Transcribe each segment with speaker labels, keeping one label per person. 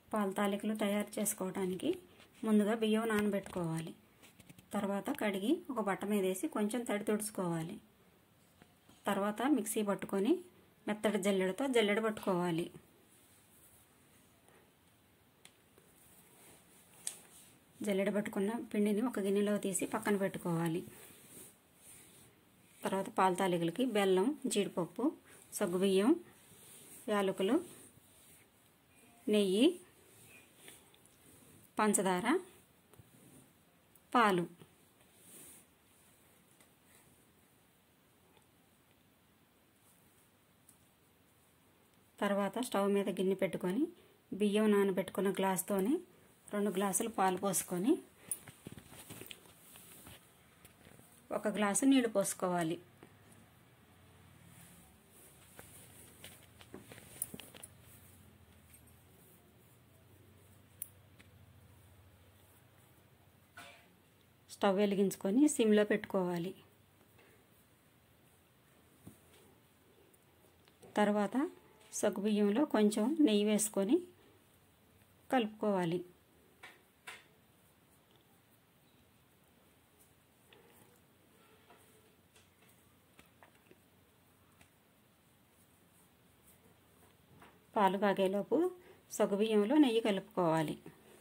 Speaker 1: పాల తాలికలు తయారు చేసుకోవడానికి ముందుగా బియ్యం నానబెట్టుకోవాలి. తర్వాత కడిగి ఒక బట్ట మీద వేసి కొంచెం తడి తుడుచుకోవాలి. తర్వాత మిక్సీ పట్టుకొని మెత్తటి జల్లెడతో జల్లెడ పట్టుకోవాలి. జల్లెడ పట్టుకున్న పిండిని ఒక గిన్నెలో తీసి పక్కన పెట్టుకోవాలి. తర్వాత పాల తాలికలకి బెల్లం, జీడిపప్పు, సగ్గుబియ్యం, యాలకులు, నెయ్యి, పంచదార, పాలు, తర్వాత స్టవ్ మీద గిన్నె పెట్టుకొని బియ్యం నానబెట్టుకున్న గ్లాస్తోనే 2 గ్లాసులు పాలు పోసుకొని 1 గ్లాసు నీళ్లు పోసుకోవాలి. స్టవ్ వెలిగించుకొని సిమ్లో పెట్టుకోవాలి. తర్వాత సగ్గుబియ్యంలో కొంచెం నెయ్యి వేసుకొని కలుపుకోవాలి. పాలు కాగేలోపు సగ్గుబియ్యంలో నెయ్యి కలుపుకోవాలి.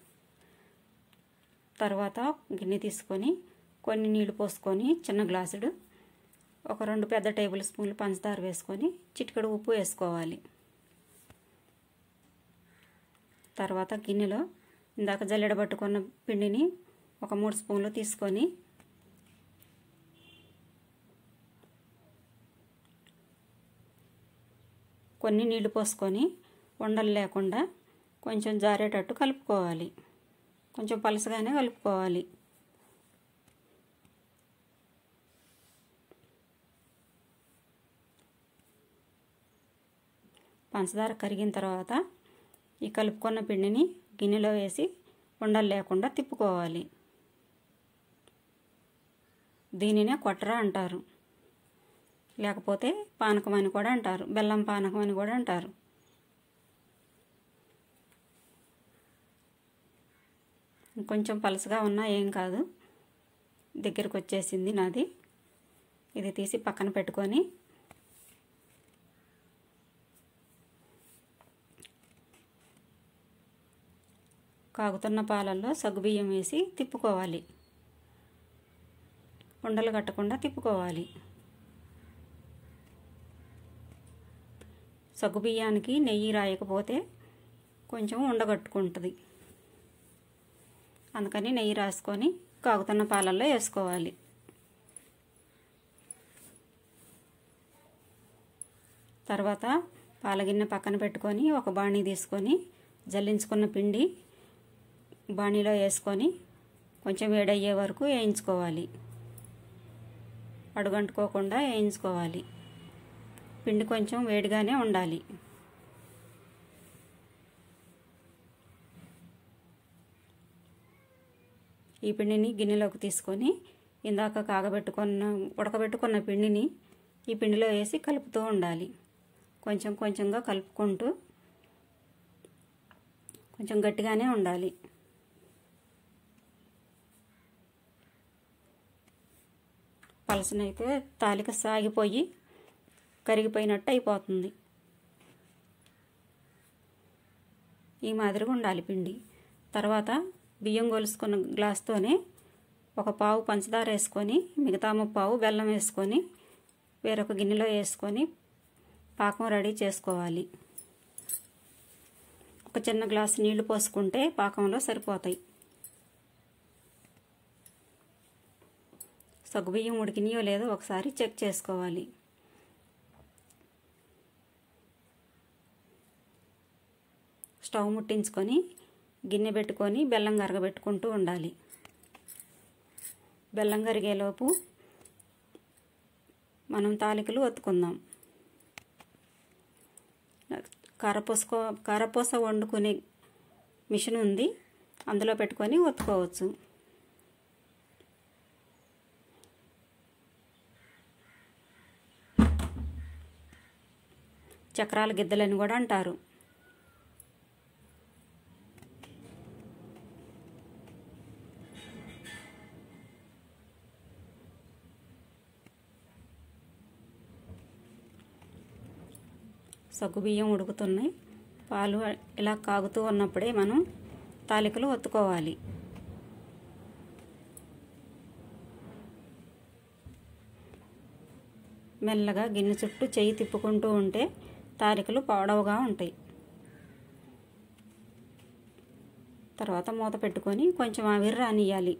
Speaker 1: తర్వాత గిన్నె తీసుకొని కొన్ని నీళ్లు పోసుకొని చిన్న గ్లాసుడు 2 పెద్ద టేబుల్ స్పూన్లు పంచదార వేసుకొని చిటికెడు ఉప్పు వేసుకోవాలి. తర్వాత గిన్నెలో ఇందాక జల్లెడ పట్టుకున్న పిండిని 3 స్పూన్లు తీసుకొని కొన్ని నీళ్లు పోసుకొని ఉండలు లేకుండా కొంచెం జారేటట్టు కలుపుకోవాలి. కొంచెం పలసగానే కలుపుకోవాలి. పంచదార కరిగిన తర్వాత ఈ కలుపుకున్న పిండిని గిన్నెలో వేసి ఉండలు లేకుండా తిప్పుకోవాలి. దీనినే కొట్ర అంటారు, లేకపోతే పానకం అని కూడా అంటారు, బెల్లం పానకం అని కూడా అంటారు. కొంచెం పలసగా ఉన్నా ఏం కాదు, దగ్గరకు వచ్చేసింది నాది. ఇది తీసి పక్కన పెట్టుకొని కాగుతున్న పాలల్లో సగ్గుబియ్యం వేసి తిప్పుకోవాలి. ఉండలు కట్టకుండా తిప్పుకోవాలి. సగ్గుబియ్యానికి నెయ్యి రాయకపోతే కొంచెం ఉండగట్టుకుంటుంది, అందుకని నెయ్యి రాసుకొని కాగుతున్న పాలల్లో వేసుకోవాలి. తర్వాత పాలగిన్నె పక్కన పెట్టుకొని ఒక బాణీ తీసుకొని జల్లించుకున్న పిండి బాణీలో వేసుకొని కొంచెం వేడయ్యే వరకు వేయించుకోవాలి. అడుగంటుకోకుండా వేయించుకోవాలి. పిండి కొంచెం వేడిగానే ఉండాలి. ఈ పిండిని గిన్నెలోకి తీసుకొని ఇందాక ఉడకబెట్టుకున్న పిండిని ఈ పిండిలో వేసి కలుపుతూ ఉండాలి. కొంచెం కొంచెంగా కలుపుకుంటూ కొంచెం గట్టిగానే ఉండాలి. పలసనైతే తాలిక సాగిపోయి కరిగిపోయినట్టు అయిపోతుంది. ఈ మాదిరిగా ఉండాలి పిండి. తర్వాత బియ్యం కొలుసుకున్న గ్లాస్తోనే 1 పావు పంచదార వేసుకొని మిగతా 1 పావు బెల్లం వేసుకొని వేరొక గిన్నెలో వేసుకొని పాకం రెడీ చేసుకోవాలి. ఒక చిన్న గ్లాసు నీళ్లు పోసుకుంటే పాకంలో సరిపోతాయి. సగ్గుబియ్యం ఉడికినాయో లేదో ఒకసారి చెక్ చేసుకోవాలి. స్టవ్ ముట్టించుకొని గిన్నె పెట్టుకొని బెల్లం కరగబెట్టుకుంటూ ఉండాలి. బెల్లం కరిగేలోపు మనం తాలికలు ఒత్తుకుందాం. కారపూస వండుకునే మిషన్ ఉంది, అందులో పెట్టుకొని ఒత్తుకోవచ్చు. చక్రాల గిద్దలని కూడా అంటారు. సగ్గుబియ్యం ఉడుకుతున్నాయి. పాలు ఇలా కాగుతూ ఉన్నప్పుడే మనం తాలికలు ఒత్తుకోవాలి. మెల్లగా గిన్నె చుట్టూ చెయ్యి తిప్పుకుంటూ ఉంటే తాలికలు పొడవుగా ఉంటాయి. తర్వాత మూత పెట్టుకొని కొంచెం ఆవిరి రానియాలి.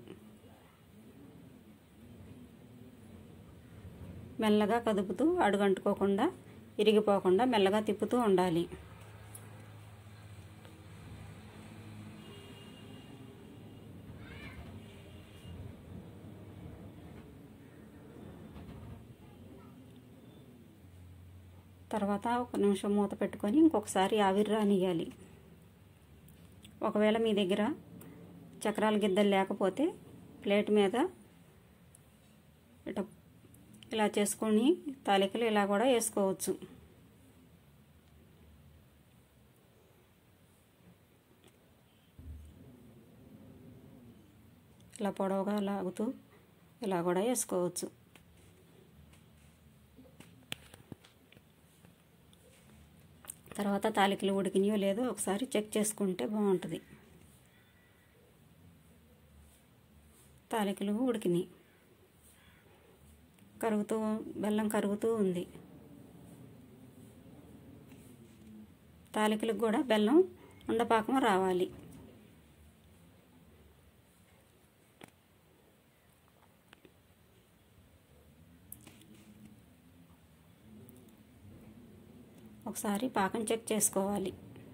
Speaker 1: మెల్లగా కదుపుతూ అడుగంటుకోకుండా ఇరిగిపోకుండా మెల్లగా తిప్పుతూ ఉండాలి. తర్వాత 1 నిమిషం మూత పెట్టుకొని ఇంకొకసారి ఆవిరి రానియాలి. ఒకవేళ మీ దగ్గర చక్రాల గిద్దలు లేకపోతే ప్లేట్ మీద ఇలా చేసుకొని తాలికలు ఇలా కూడా వేసుకోవచ్చు. ఇలా పొడవుగా లాగుతూ ఇలా కూడా వేసుకోవచ్చు. తర్వాత తాలికలు ఉడికినాయో లేదో ఒకసారి చెక్ చేసుకుంటే బాగుంటుంది. తాలికలు ఉడికినాయి, బెల్లం కరుగుతూ ఉంది. తాలికలకు కూడా బెల్లం ఉండపాకం రావాలి. ఒకసారి పాకం చెక్ చేసుకోవాలి.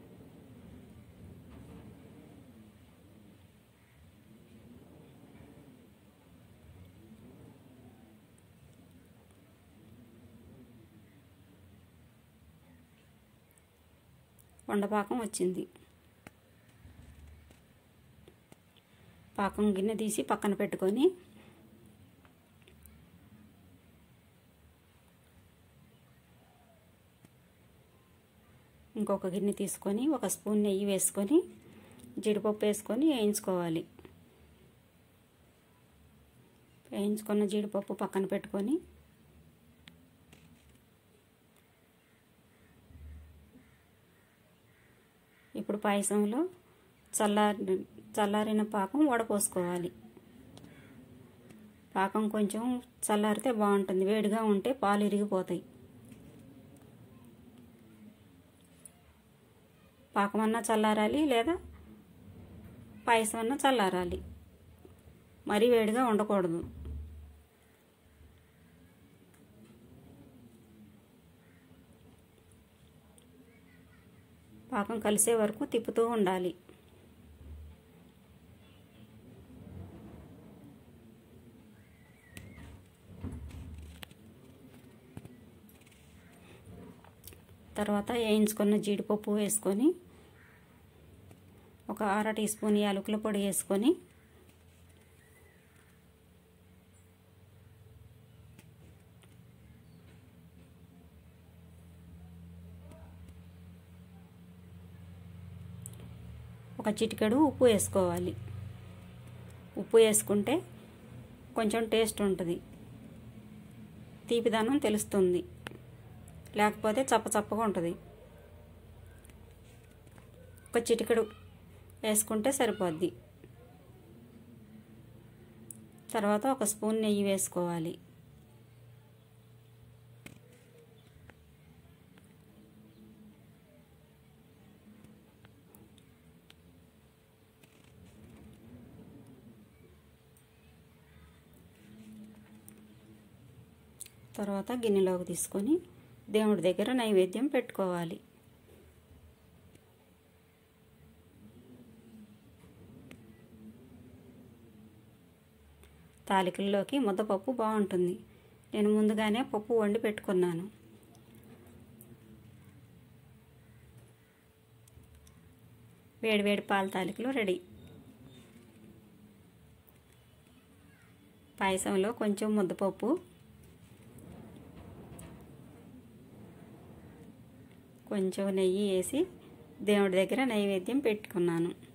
Speaker 1: వండపాకం వచ్చింది. పాకం గిన్నె తీసి పక్కన పెట్టుకొని ఇంకొక గిన్నె తీసుకొని 1 స్పూన్ నెయ్యి వేసుకొని జీడిపప్పు వేసుకొని వేయించుకోవాలి. వేయించుకున్న జీడిపప్పు పక్కన పెట్టుకొని ఇప్పుడు పాయసంలో చల్లారిన పాకం వడపోసుకోవాలి. పాకం కొంచెం చల్లారితే బాగుంటుంది. వేడిగా ఉంటే పాలు ఇరిగిపోతాయి. పాకం అన్నా చల్లారాలి లేదా పాయసం అన్నా చల్లారాలి. మరీ వేడిగా ఉండకూడదు. పాకం కలిసే వరకు తిప్పుతూ ఉండాలి. తర్వాత వేయించుకున్న జీడిపప్పు వేసుకొని 1/2 టీ స్పూన్ యాలకుల పొడి వేసుకొని ఒక చిటికెడు ఉప్పు వేసుకోవాలి. ఉప్పు వేసుకుంటే కొంచెం టేస్ట్ ఉంటుంది, తీపిదనం తెలుస్తుంది. లేకపోతే చప్పచప్పగా ఉంటుంది. ఒక చిటికెడు వేసుకుంటే సరిపోద్ది. తర్వాత 1 స్పూన్ నెయ్యి వేసుకోవాలి. తర్వాత గిన్నెలోకి తీసుకొని దేవుడి దగ్గర నైవేద్యం పెట్టుకోవాలి. తాలికల్లోకి ముద్దపప్పు బాగుంటుంది. నేను ముందుగానే పప్పు వండి పెట్టుకున్నాను. వేడివేడి పాల తాలికలు రెడీ. పాయసంలో కొంచెం ముద్దపప్పు, కొంచెం నెయ్యి వేసి దేవుడి దగ్గర నైవేద్యం పెట్టుకున్నాను.